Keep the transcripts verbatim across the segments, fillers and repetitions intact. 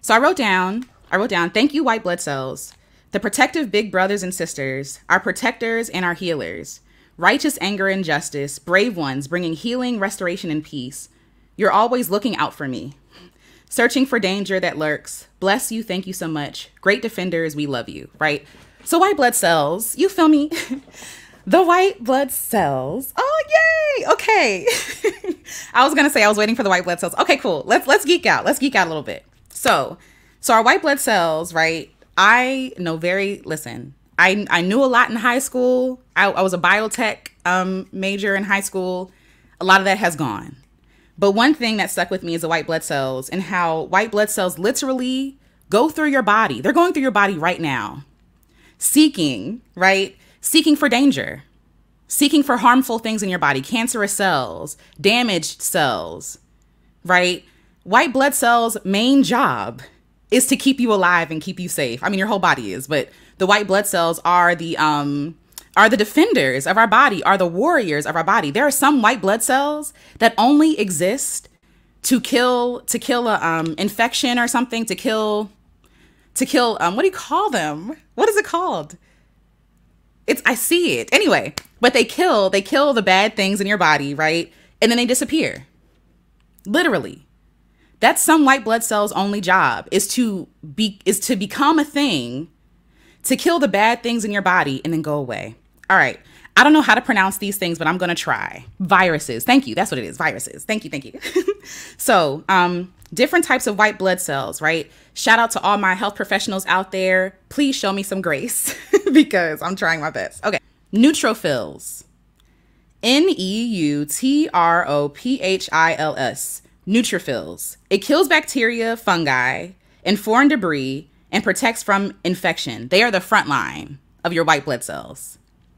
So I wrote down, I wrote down, thank you, white blood cells, the protective big brothers and sisters, our protectors and our healers, righteous anger and justice, brave ones, bringing healing, restoration, and peace. You're always looking out for me, searching for danger that lurks. Bless you. Thank you so much. Great defenders. We love you. Right. So white blood cells, you feel me? The white blood cells. Oh, yay. Okay. I was going to say I was waiting for the white blood cells. Okay, cool. Let's, let's geek out. Let's geek out a little bit. So, so our white blood cells, right? I know very, listen, I, I knew a lot in high school. I, I was a biotech um, major in high school. A lot of that has gone. But one thing that stuck with me is the white blood cells and how white blood cells literally go through your body. They're going through your body right now, seeking, right? Seeking for danger, seeking for harmful things in your body, cancerous cells, damaged cells, right? White blood cells' main job is to keep you alive and keep you safe. I mean, your whole body is, but the white blood cells are the, um, are the defenders of our body, are the warriors of our body. There are some white blood cells that only exist to kill, to kill a um, infection or something, to kill, to kill, um, what do you call them? What is it called? It's, I see it. Anyway, but they kill, they kill the bad things in your body, right? And then they disappear. Literally. That's some white blood cells' only job is to be, is to become a thing, to kill the bad things in your body and then go away. All right. I don't know how to pronounce these things, but I'm going to try. Viruses. Thank you. That's what it is. Viruses. Thank you. Thank you. So, um, different types of white blood cells, right? Shout out to all my health professionals out there. Please show me some grace because I'm trying my best. Okay. Neutrophils. N E U T R O P H I L S. Neutrophils. It kills bacteria, fungi, and foreign debris and protects from infection. They are the front line of your white blood cells.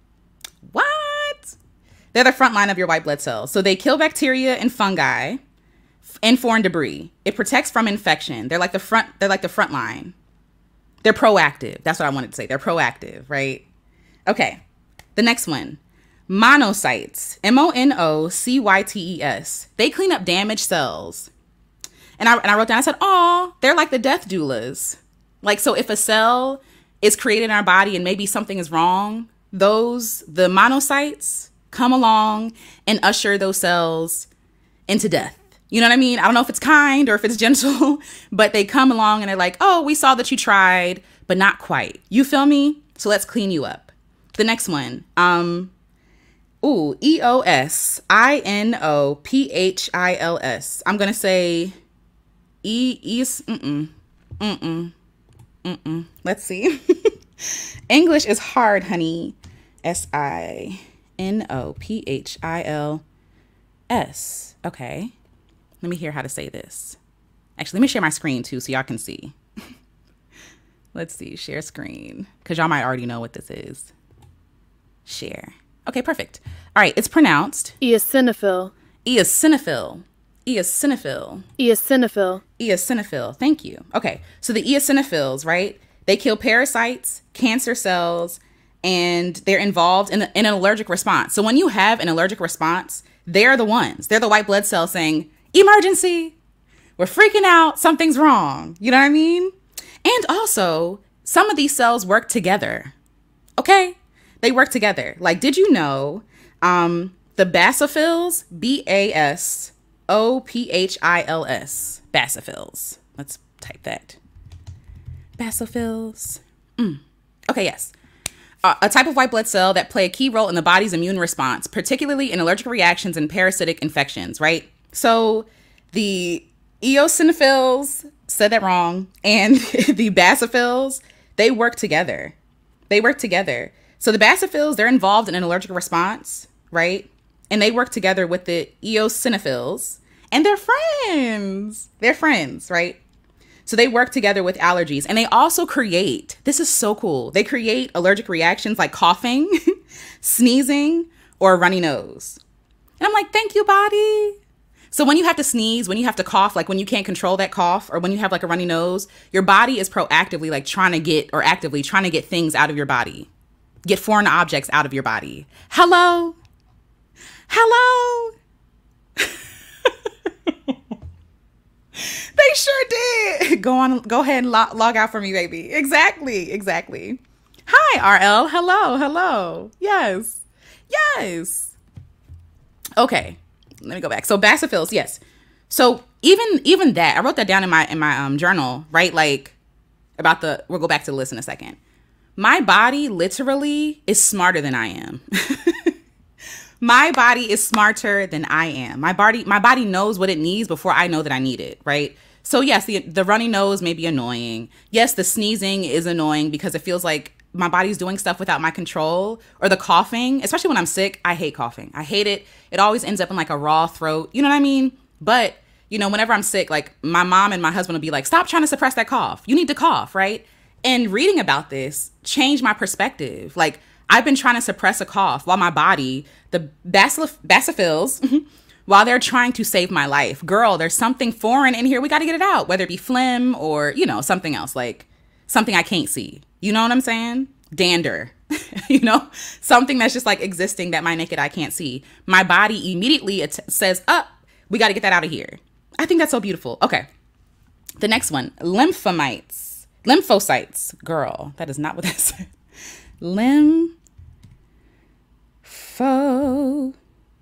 What? They're the front line of your white blood cells. So they kill bacteria and fungi and foreign debris. It protects from infection. They're like the front, they're like the front line. They're proactive. That's what I wanted to say. They're proactive, right? Okay. The next one. Monocytes. M O N O C Y T E S. They clean up damaged cells. And I, and I wrote down, I said, oh, they're like the death doulas. Like, so if a cell is created in our body and maybe something is wrong, those, the monocytes come along and usher those cells into death. You know what I mean? I don't know if it's kind or if it's gentle, but they come along and they're like, oh, we saw that you tried, but not quite. You feel me? So let's clean you up. The next one. Um, ooh, E O S I N O P H I L S. I'm going to say E, E's, mm-mm, mm-mm, mm-mm. Let's see. English is hard, honey. S I N O P H I L S. Okay. Let me hear how to say this. Actually, let me share my screen too so y'all can see. Let's see. Share screen. Because y'all might already know what this is. Share. Okay, perfect. All right. It's pronounced eosinophil. Eosinophil. Eosinophil. Eosinophil. Eosinophil. Thank you. Okay. So the eosinophils, right? They kill parasites, cancer cells, and they're involved in, a, in an allergic response. So when you have an allergic response, they're the ones. They're the white blood cells saying, emergency, we're freaking out, something's wrong. You know what I mean? And also, some of these cells work together. Okay? They work together. Like, did you know um, the basophils, B A S O P H I L S, basophils. Let's type that. Basophils. Mm. Okay, yes. Uh, a type of white blood cell that play a key role in the body's immune response, particularly in allergic reactions and parasitic infections, right? So the eosinophils, said that wrong, and the basophils, they work together. They work together. So the basophils, they're involved in an allergic response, right? And they work together with the eosinophils, and they're friends. They're friends, right? So they work together with allergies, and they also create, this is so cool. They create allergic reactions like coughing, sneezing, or a runny nose. And I'm like, thank you, body. So when you have to sneeze, when you have to cough, like when you can't control that cough, or when you have like a runny nose, your body is proactively like trying to get, or actively trying to get things out of your body, get foreign objects out of your body. Hello? Hello? They sure did. Go on, go ahead and log, log out for me, baby. Exactly, exactly. Hi, R L. Hello, hello. Yes, yes. Okay, let me go back. So basophils, yes. So even even that, I wrote that down in my in my um journal, right? Like about the. We'll go back to the list in a second. My body literally is smarter than I am. My body is smarter than I am. My body, my body knows what it needs before I know that I need it, right? So yes, the, the runny nose may be annoying. Yes, the sneezing is annoying because it feels like my body's doing stuff without my control. Or the coughing, especially when I'm sick, I hate coughing. I hate it. It always ends up in like a raw throat. You know what I mean? But, you know, whenever I'm sick, like my mom and my husband will be like, stop trying to suppress that cough. You need to cough, right? And reading about this changed my perspective. Like, I've been trying to suppress a cough while my body, the bacillif- basophils, while they're trying to save my life. Girl, there's something foreign in here. We got to get it out, whether it be phlegm or, you know, something else, like something I can't see. You know what I'm saying? Dander, you know, something that's just like existing that my naked eye can't see. My body immediately it says, up, oh, we got to get that out of here. I think that's so beautiful. Okay. The next one, lymphocytes, lymphocytes. Girl, that is not what that said. Lymph. Oh,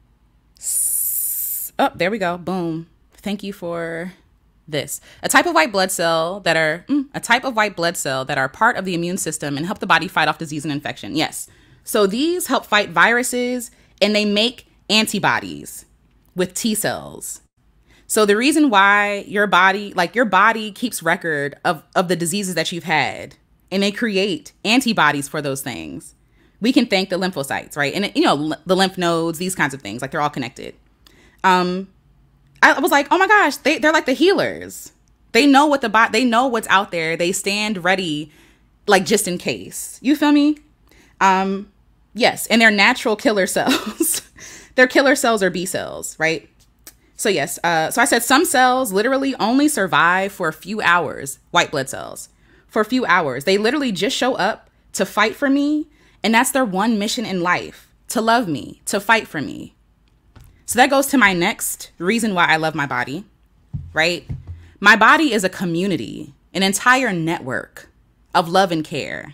there we go. Boom. Thank you for this. A type of white blood cell that are mm, a type of white blood cell that are part of the immune system and help the body fight off disease and infection. Yes. So these help fight viruses and they make antibodies with T cells. So the reason why your body, like your body keeps record of, of the diseases that you've had and they create antibodies for those things. We can thank the lymphocytes, right? And, you know, the lymph nodes, these kinds of things, like they're all connected. Um, I was like, oh my gosh, they, they're like the healers. They know what the bot, they know what's out there. They stand ready, like just in case. You feel me? Um, yes. And they're natural killer cells. They're killer cells or B cells, right? So yes. Uh, so I said some cells literally only survive for a few hours, white blood cells, for a few hours. They literally just show up to fight for me. And that's their one mission in life, to love me, to fight for me. So that goes to my next reason why I love my body, right? My body is a community, an entire network of love and care.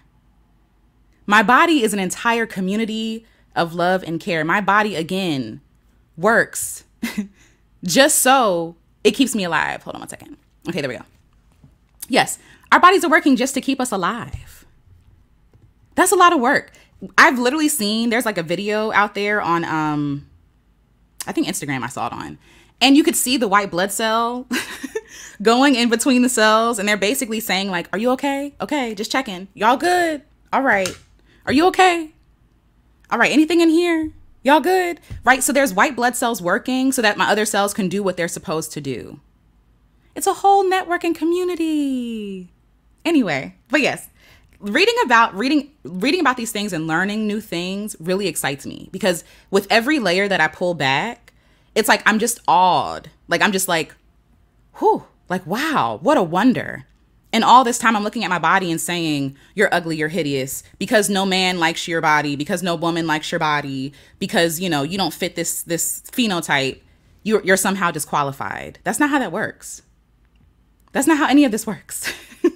My body is an entire community of love and care. My body, again, works just so it keeps me alive. Hold on one second. Okay, there we go. Yes, our bodies are working just to keep us alive. That's a lot of work. I've literally seen, there's like a video out there on, um, I think Instagram I saw it on. And you could see the white blood cell going in between the cells. And they're basically saying like, are you okay? Okay, just checking. Y'all good? All right. Are you okay? All right, anything in here? Y'all good? Right, so there's white blood cells working so that my other cells can do what they're supposed to do. It's a whole network and community. Anyway, but yes. Reading about reading reading about these things and learning new things really excites me because with every layer that I pull back, it's like I'm just awed. Like I'm just like, whew, like, wow, what a wonder. And all this time I'm looking at my body and saying, you're ugly, you're hideous, because no man likes your body, because no woman likes your body, because, you know, you don't fit this this phenotype, you're, you're somehow disqualified. That's not how that works. That's not how any of this works.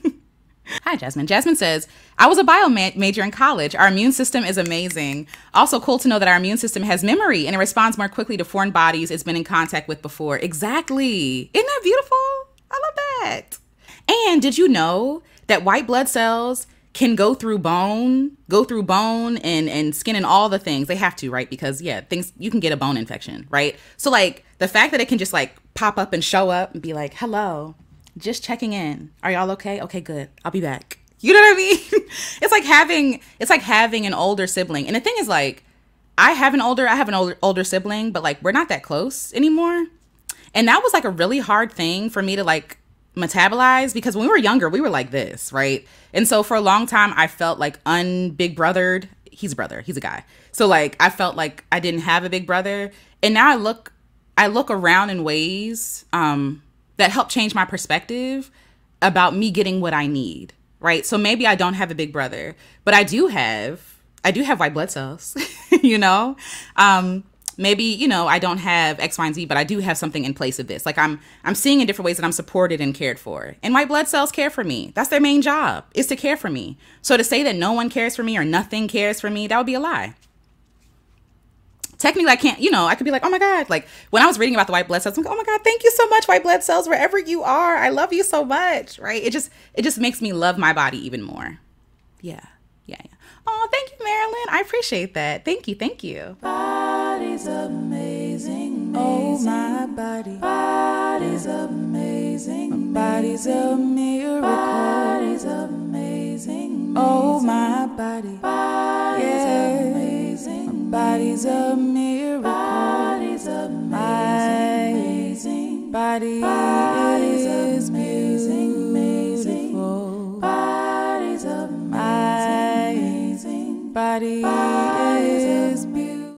Hi, Jasmine. Jasmine says, I was a bio ma- major in college. Our immune system is amazing. Also cool to know that our immune system has memory and it responds more quickly to foreign bodies it's been in contact with before. Exactly. Isn't that beautiful? I love that. And did you know that white blood cells can go through bone, go through bone and, and skin and all the things? They have to, right? Because yeah, things, you can get a bone infection, right? So like the fact that it can just like pop up and show up and be like, hello, just checking in. Are y'all okay? Okay, good. I'll be back. You know what I mean? It's like having, it's like having an older sibling. And the thing is like, I have an older, I have an older, older sibling, but like, we're not that close anymore. And that was like a really hard thing for me to like metabolize because when we were younger, we were like this, right? And so for a long time, I felt like unbig brothered. He's a brother. He's a guy. So like, I felt like I didn't have a big brother. And now I look, I look around in ways, um, that helped change my perspective about me getting what I need, right? So maybe I don't have a big brother, but I do have, I do have white blood cells, you know? Um, maybe, you know, I don't have X, Y, and Z, but I do have something in place of this. Like I'm, I'm seeing in different ways that I'm supported and cared for. And white blood cells care for me. That's their main job, is to care for me. So to say that no one cares for me or nothing cares for me, that would be a lie. Technically, I can't, you know, I could be like, oh my God, like when I was reading about the white blood cells, I'm like, oh my God, thank you so much, white blood cells, wherever you are. I love you so much, right? It just, it just makes me love my body even more. Yeah, yeah, yeah. Oh, thank you, Marilyn. I appreciate that. Thank you, thank you. Body's amazing, amazing. Oh, my body. Body's amazing, my body's a miracle. Body's amazing, oh, my body. Body's yeah. amazing, my body's a miracle. Body's amazing, amazing. Body.